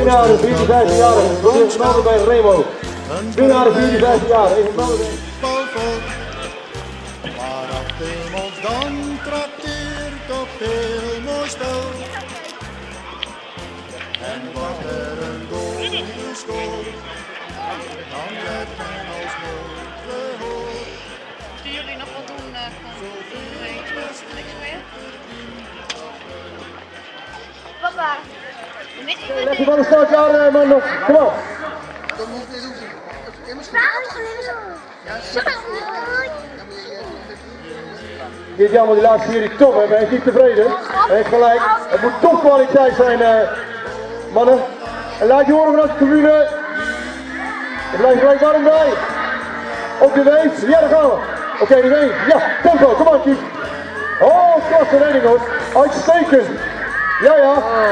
Winnaar de 54 jaar, is melden bij Remo. Winnaar de 54 jaar, even melden. Maar als ons dan trakteert op heel mooi spel. En wordt er een goal gescoord, dan werd men alsnog gehoord. Moeten jullie nog wat doen van niks meer? Papa, Leg je van de start aan, man, nog. Kom op. Dit jammer, die laatste serie top, hè? Ben je niet tevreden? Hij heeft gelijk. Het moet topkwaliteit zijn, mannen. En laat je horen vanuit de tribune. Er blijft gelijk warm bij. Op de weef. Ja, daar gaan we. Oké, de weef. Ja, tempo. Kom aan, Kiep. Oh, klasse redding, hoor. Uitstekend. Ja, ja.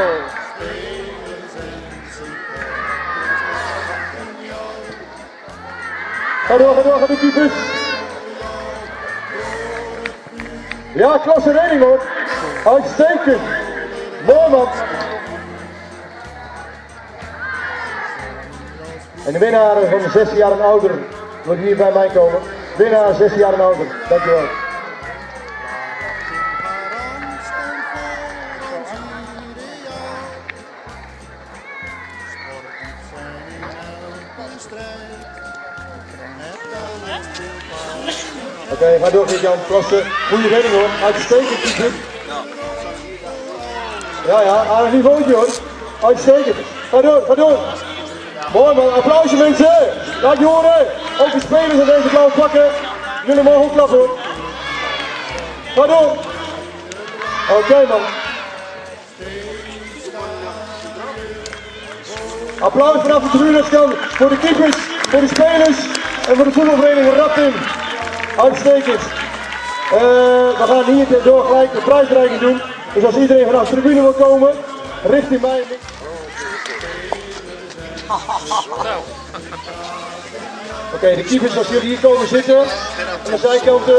Ga door, ga de keepers. Ja, klasse redding, hoor. Uitstekend. Mooi, man. En de winnaar van de 16 jaar en ouder moet hier bij mij komen. Winnaar 16 jaar en ouder. Dankjewel. Oké, ga door, Jan. Klasse. Goeie redding, hoor. Uitstekend, keeper. Ja, ja, aardig niveautje, hoor. Uitstekend. Ga door, ga door. Mooi, man. Applausje, mensen. Laat je horen. Ook de spelers aan deze blauwe pakken. Jullie mogen ook klappen, hoor. Ga door. Oké, man. Applaus vanaf de tribunes kan voor de keepers, voor de spelers en voor de voetbalvereniging Rattim. Uitstekend. We gaan hier door gelijk de prijsreiking doen. Dus als iedereen vanaf de tribune wil komen, richting mij. Oké, de keepers als jullie hier komen zitten, aan de zijkanten.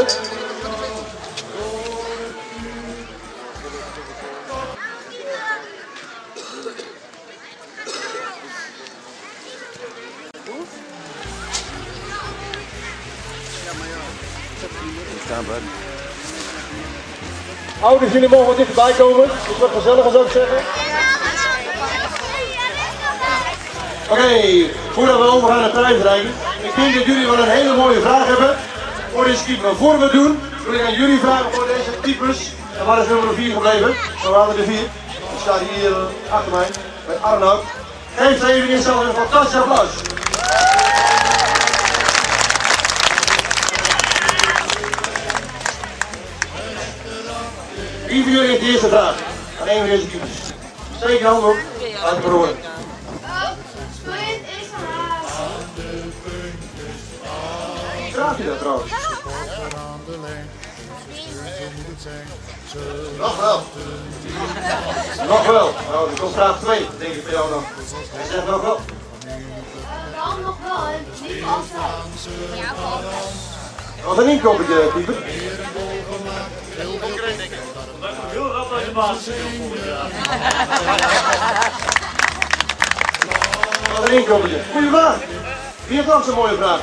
Ouders, jullie mogen wat dichterbij komen. Het wordt gezelliger, zou ik zeggen. Oké, voordat we overgaan naar prijsreiking. Ik denk dat jullie wel een hele mooie vraag hebben voor deze keeper. Maar voor we het doen, wil ik aan jullie vragen voor deze keepers. En waar is nummer 4 gebleven? Zo waren er 4. Die staat hier achter mij, met Arnoud. Geef ze even instel een fantastisch applaus. Wie van jullie heeft de eerste vraag? Aan een van deze keepers. Steek je hand op. Laat het maar horen. Vraagt u dat trouwens? Nog wel. Nog wel. Nou, er komt vraag 2, denk ik bij jou dan. Hij zegt nog wel. dan nog wel, niet altijd. Ja, altijd. Wat een inkoppertje, keeper. Heel rap uit de baas. Wat een inkoppertje. Goeie vraag. Wie heeft nog zo'n mooie vraag?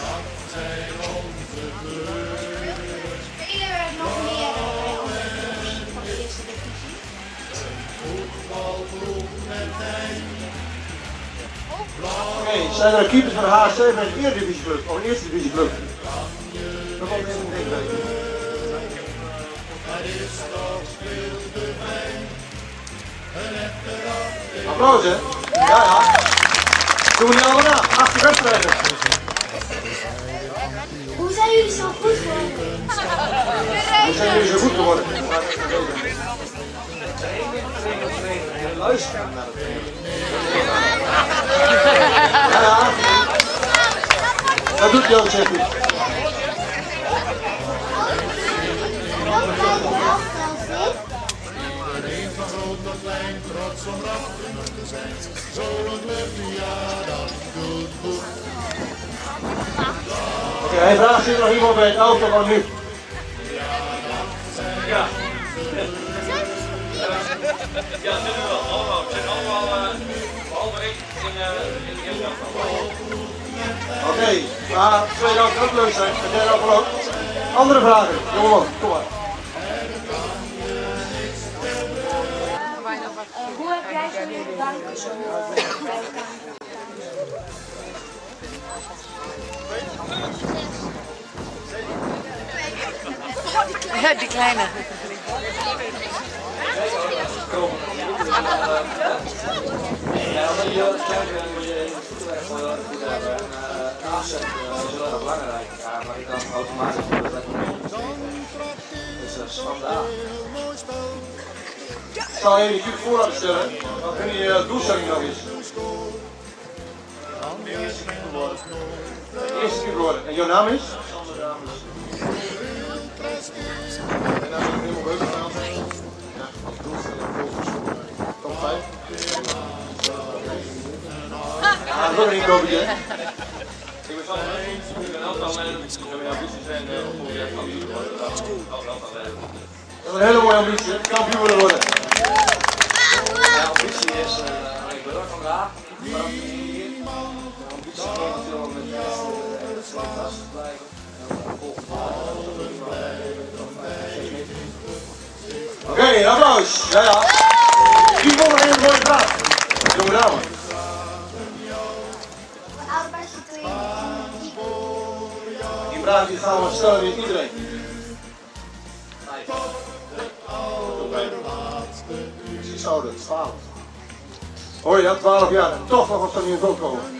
Oké, zijn er keepers van de HSC met een Eredivisieclub of een Eerste Divisieclub? Dat komt in een denkwijze. Applaus, hè? Ja, ja. Doen we die allemaal na, 8 wedstrijden. Hoe zijn jullie zo goed geworden? Hoe zijn jullie zo goed geworden? Luisteren naar het ja, ja. Dat doet hij ook, zegt hij. Oké, hij vraagt zich nog iemand bij het auto van nu. Ja. Ja, dat doen we wel. Allemaal. Het zijn allemaal behalve één. Oké, maar tweede helft kan ook leuk zijn. En derde helft ook. Andere vragen, jongen, kom maar. Hoe heb jij zo leren duiken zo bij elkaar? Ja, die kleine. Ja, omdat je heel kijken moet je in het voetenwerk gewoon heel erg goed hebben. En afzetten is heel erg belangrijk. Ja, maar ik kan automatisch doen dat lekker mee. Dus dat is vandaag. Ik zal even de cube voor laten stellen. Dan kun je je doelstelling nog eens. De eerste cube worden. En jouw naam is? En dan ben ik helemaal boven gaan. Ja, als doelstelling volgens top 5. Ja, dat is ook een inkopetje. Ik ben van een aantal mensen die hebben ambities zijn om kampioen te worden. Dat is een hele mooie ambitie, kampioen willen worden. Mijn ambitie is, ik ben er vandaag, vanaf hier. Mijn ambitie is natuurlijk met de wedstrijd vast te blijven. Oké, een applaus. Ja, ja. Wie vond nog even een mooie vraag? Jonge dame. Die vraag die gaan we stellen met iedereen. Precies ouder, 12. Hoor je dat? 12 jaar. En toch nog wat van niveau komen.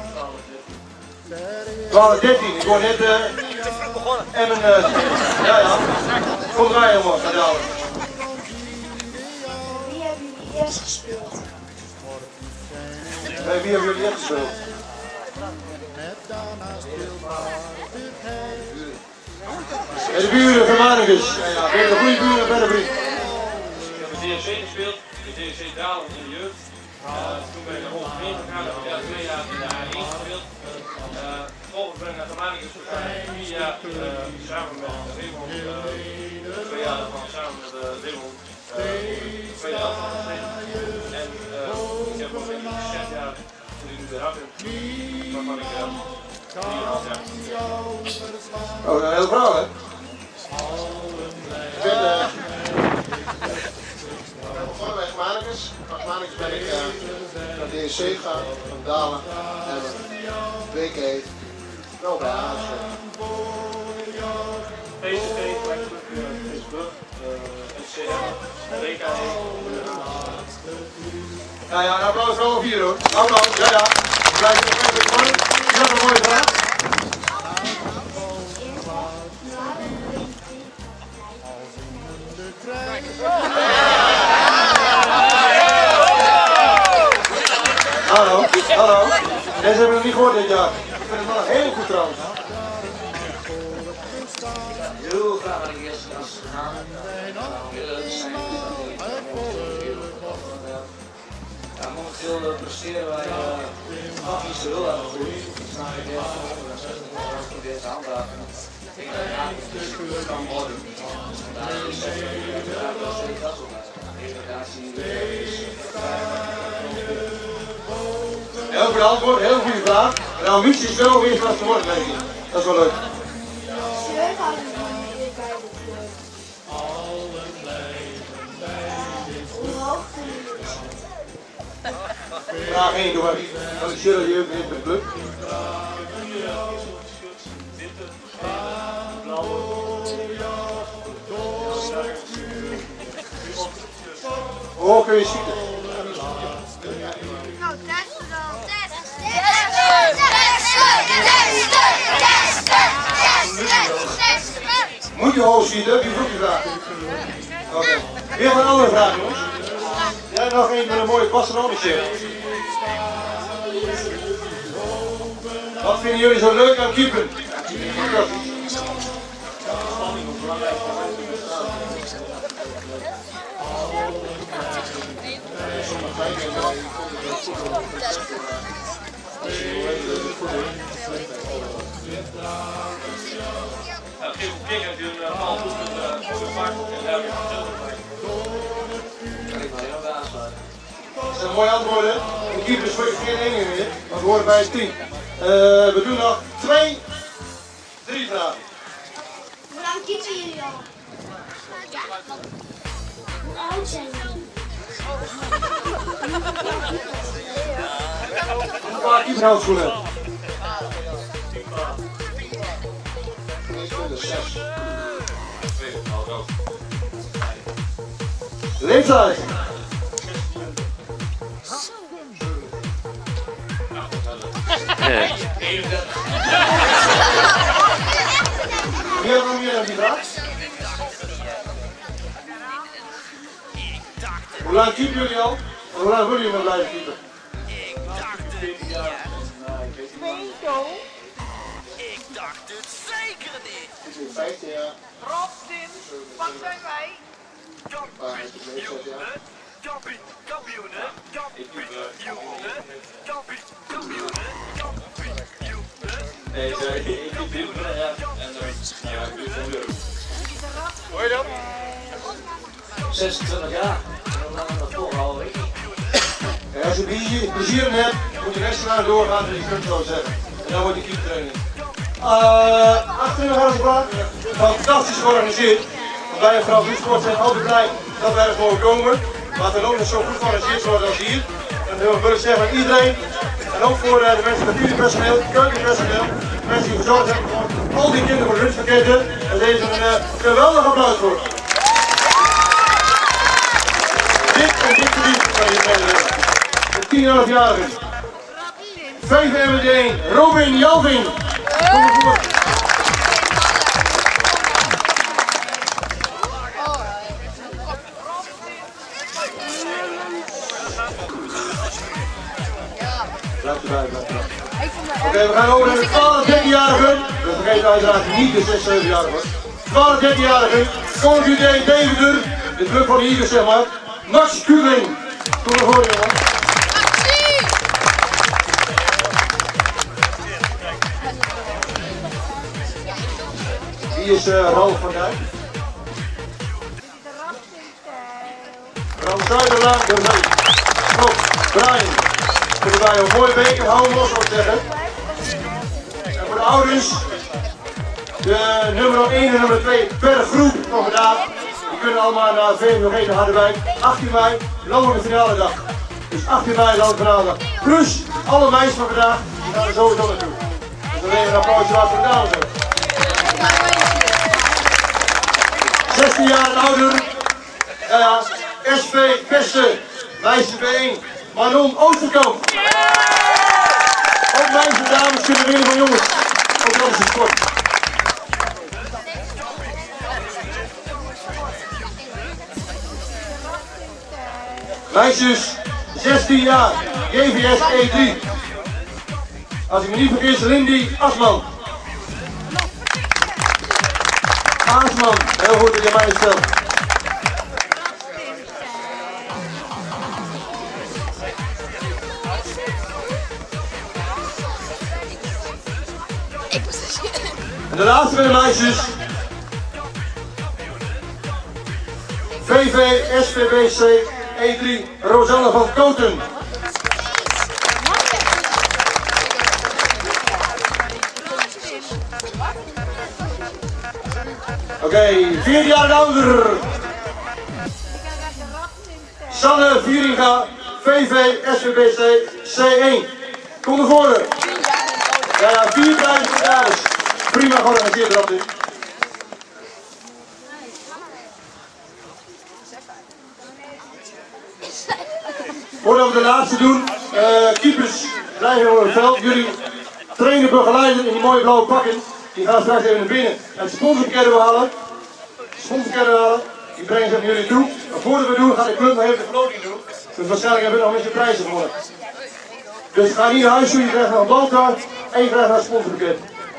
12, 13. Ik hoor net en een ja, ja. Kom draaien, jongens. Ga dadelijk. Wie hebben jullie eerst gespeeld? Hey, wie hebben jullie echt gespeeld? Hey, de buren van Manicus. Ja, ja. Ben je een goede buren bij de vriend? Ik heb de DSC gespeeld, de DSC Dalen in de jeugd. Toen ben ik naar Holland gegaan, heb ik 2 jaar in de A1 gespeeld. Vervolgens ben ik naar Germanicus gegaan, 4 jaar samen met Raymond, 2 jaar daarvan samen met Raymond, tweede helft van gezeten. En ik heb ook in 6 jaar toen ik nu weer af ben, waarvan ik 3,5 jaar. Oh, een heel verhaal, hè? Ik ben begonnen bij Germanicus. Van Germanicus ben ik naar DSC gegaan, van Dalen, Emmen, BK, wel bij ASV. PCV, Facebook, NCM, BKE. Ja, ja, een applaus voor alle 4 hoor. Applaus, ja, ja. Blijf nog even begonnen. Is dat een mooie vraag? Hallo, hallo. Deze hebben we nog niet gehoord dit jaar. Ik vind het wel heel goed trouwens. Heel graag naar de eerste klas gegaan. Ja, momenteel presteren wij nog niet zo heel erg goed. We staan in de eerste in deze handhaven. Ik denk dat het kan worden. Daar is het dat ook. Heel goed antwoord, heel goede vraag. En de ambitie is wel weer vast te worden, denk ik. Dat is wel leuk. Vraag 1, doe maar. Wat is jullie jeugd in de club? Oh, kun je schieten? Nou, testen dan. Moet je hoog schieten? Die vroeg je vraag. Oké. Weer een andere vraag, jongens. Jij nog een met een mooie Barcelona-shirt. Wat vinden jullie zo leuk aan keepen? Nou, geef een kick natuurlijk een bal goed met de bak en daar weer een zilver bij. Kan ik maar heel erg aansluiten. Dat zijn mooie antwoorden. De keeper is voor geen 1 meer, want we horen bij het team. We doen nog 2, 3 vragen. Hoe lang keeper jullie al? Ja. Hoe oud zijn jullie? Een paar keeperhandschoenen. 6. Leeftijd. Wie had nog meer aan die vraag? Hoe lang keepen jullie al? En hoe lang willen jullie nog blijven keepen? Ik dacht het zeker niet. 15 jaar. Rob, Tim, wat zijn wij? Kampioenen, kampioenen, kampioenen, kampioenen, kampioenen. Nee, sorry, ik doe het ja. En dan, ja, ik doe het van euro. Hoor je dat? 26 jaar. Hoe lang dat volhouden, weet ik niet. En als je plezier in hebt, moet je rechts naar doorgaan en je kunt zo zeggen. En dan wordt je keeptraining. Achterin gaan we vragen. Fantastisch georganiseerd. Want wij vanaf Sport zijn altijd blij dat wij er gewoon komen. Maar dan ook nog zo goed georganiseerd worden als hier. En dan wil ik zeggen aan iedereen. En ook voor de mensen met familiepersoneel, keukenpersoneel. De mensen die verzorgd hebben voor al die kinderen voor de lunchpakketten. En deze een geweldig applaus voor. Dit en dit verdiend van je medewerkers. De 10,5-jarigen. VVMD1, Robin Jalving. Kom ervoor. Blijf erbij, blijf erbij. Oké, we gaan over naar de 12-13-jarigen. We vergeten uiteraard niet de 6-7-jarigen. 12-13-jarigen, Call of Duty Deventer, de club van de Eagles zeg maar. Max Kubling. Kom ervoor jongen. Wie is Ralf van Dijk? Ralf Zuiderlaan, de Zee. Klopt, Brian. Kunnen wij een mooie beker houden, los wat zeggen. En voor de ouders, de nummer 1 en nummer 2 per groep van vandaag. Die kunnen allemaal naar VMG naar Harderwijk. 18 mei, landelijke finale dag. Dus 18 mei, landelijke finale dag. Plus alle meisjes van vandaag, die gaan er sowieso naartoe. Dus dan even een applausje waard voor de dames. 16 jaar en ouder. Ja, SV Pesten, meisje B1, Manon Oosterkamp. Ook meisjes en dames kunnen winnen van jongens. Ook dat is een sport. Meisjes, 16 jaar, JVS E3. Als ik me niet vergis, Lindy Asman. Aasman, heel goed dat je mij stelt. En de laatste van de meisjes. VV SVBC E3 Rosanne van Koten. Oké, 4 jaar en ouder. Sanne Vieringa, VV SVBC C1. Kom naar voren. Ja, 4000 dames. Prima georganiseerd dat is. Voordat we de laatste doen, keepers blijven op het veld. Jullie trainen begeleiden in die mooie blauwe pakken. Die gaan straks even naar binnen en sponsorketten halen. Die brengen ze naar jullie toe. Maar voordat we doen, gaat de club nog even de verloting doen. Dus waarschijnlijk hebben we nog een beetje prijzen gewonnen. Dus ga niet naar huis toe, je krijgt nog een balkaart en je krijgt nog een sponsorpakket.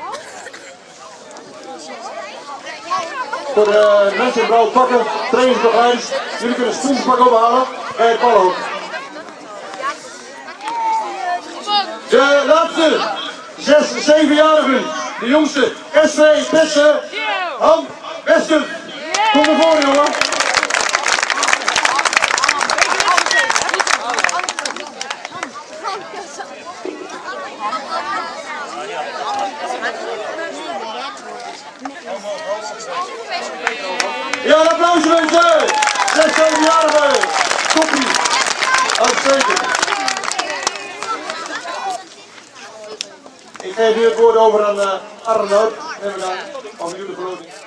Voor de mensen in blauwe pakken, trainingsbegeleiders, jullie kunnen een sponsorpak ophalen bij het balhoog. De laatste, 6-7-jarigen, de jongste, SV Pesten, Han Wester. Kom naar voren jongen. jarige. Toppie. Uitstekend. Ik geef nu het woord over aan Arnoud. Even dan, over jullie verloting.